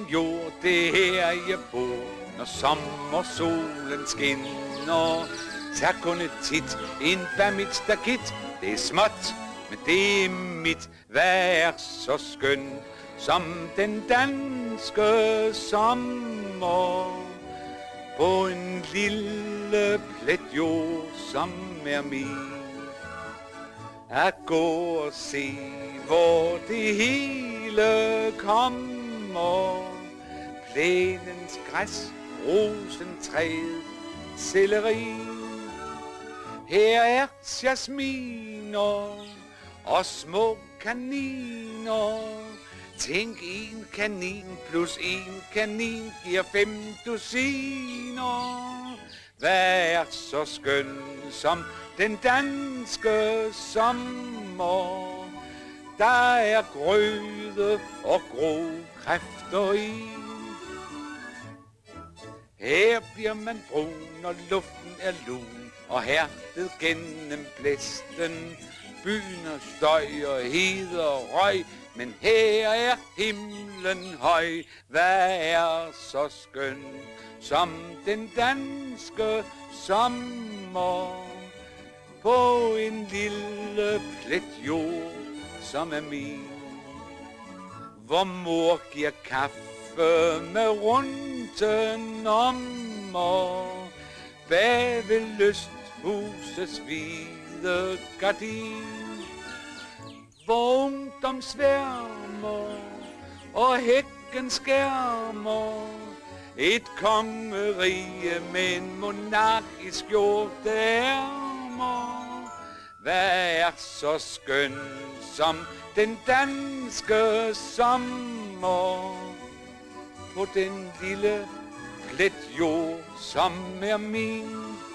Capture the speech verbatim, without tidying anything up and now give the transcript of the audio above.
jord, det her jeg bor. Når sommersolen skinner, tag kun et tit ind bag mit stakit. Det er småt, men det er mit. Hvad er så skøn som den danske sommer? På en lille plet jord, som er min. At gå og se, hvor det hele kommer. Plænens græs, rosentræet, selleri. Her er jasminer og små kaniner. Tænk, en kanin plus en kanin giver fem dussiner. Hvad er så skøn som den danske sommer? Der er grøde og grå kræfter i. Her bliver man brun, og luften er lun, og hærdet gennem blæsten. Byen er støj og hed og røg, men her er himlen høj. Hvad er så skøn som den danske sommer? På en lille plet jord, som er min. Hvor mor giver kaffe med runde nummer. Bag ved lysthusets hvide gardin. Hvor ungdom sværmer og hækken skærmer. Et kongerige med en monarkisk skjorteærmer. Hvad er så skøn som den danske sommer? På den lille plet jord, som er min.